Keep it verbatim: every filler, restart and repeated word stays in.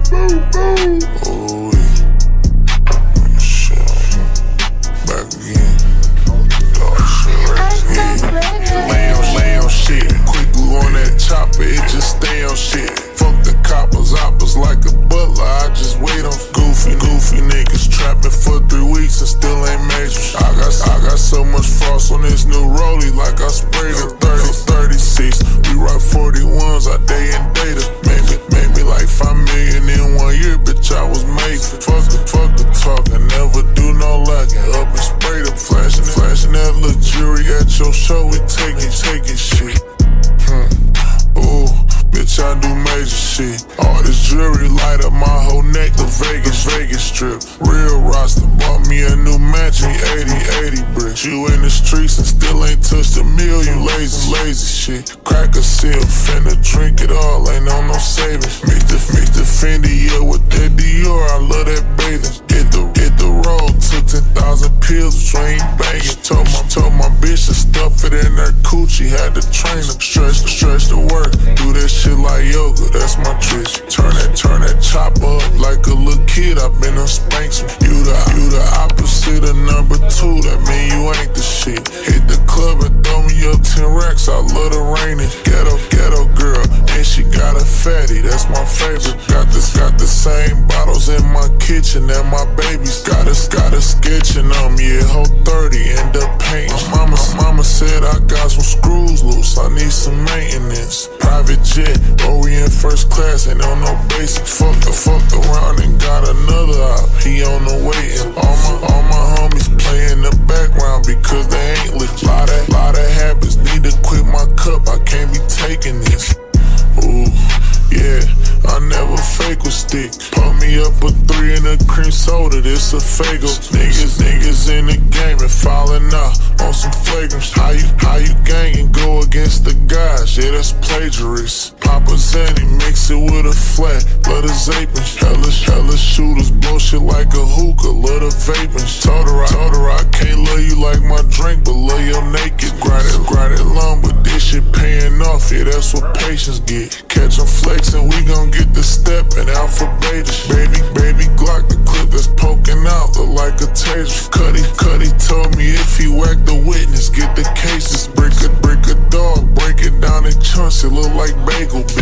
Oh, yeah. Shit. Back again. Dog shit right here. Lay on, lay on shit. Quick glue on that chopper, it just stay on shit. Fuck the coppers, oppers like a butler. I just wait on goofy, goofy niggas trapping for three weeks and still ain't major. I got, I got so much frost on this new rollie, like I sprayed a thirty, thirty-six. We rock forty-ones, I day and data. Made me, made me like five million in one year, bitch. I was made for. Fuck the, fuck the talk, I never do no lacking. Up and sprayed up, flashing, flashing that little jewelry at your show. We taking, taking shit. Hmm. Ooh, bitch, I do major shit. All this jewelry light up my whole neck. The Vegas, Vegas strip. Real roster bought me a new mansion, eighty, eighty bricks. You in the streets and still ain't touched a meal. You lazy, lazy shit. Crack a seal, finna drink it all. Ain't on no savings. Mix the, mix the Fendi, yeah, with that Dior. I love that bathing. Hit the, hit the road. Took ten thousand pills, which I ain't banging. Told my, told my bitch to stuff it in her coochie. Had to train her, stretch, stretch the work. Do that shit like yoga, that's my trick. Turn that, turn that chopper up like a little kid. I been on spanks. You the, you the opposite of number two. That mean you ain't the shit. Hit the club and throw me up ten racks. I love the raining. Ghetto, ghetto girl, and she got a fatty. That's my favorite. Got this, got the same bottles in my kitchen that my babies got us, got a sketching on me. Yeah, whole thirty end up painting. My mama, my mama said I got some screws loose. I need some maintenance. Private jet, or we in first class, ain't on no basic. Fuck the fuck around and got another op. He on the way, and all my all my homies play in the background because they ain't legit. Lot of lot of habits, need to quit my cup. I can't be taking this. Ooh, yeah, I never fake with stick. Put me up a three in a cream soda, this a fago. Niggas, niggas in the game and falling out on some flagrants. How you, how you gang and go against the guys? Yeah, that's plagiarist. Papa Zanny, mix it with a flat. Love the zaping. Hella, hella shooters, blow shit like a hookah. Love the vaping. Told her, I, told her I can't love you like my drink, but love your naked. Grind it, grind it long, but this shit paying off. Yeah, that's what patience get. Catch 'em flexing, we gon' get the step and alphabetish. Baby, baby Glock, the clip that's poking out, look like a taser. Cuddy, Cuddy told me if he whacked the witness, get the cases. Break a, break a dog, break it down in chunks, it look like bagel.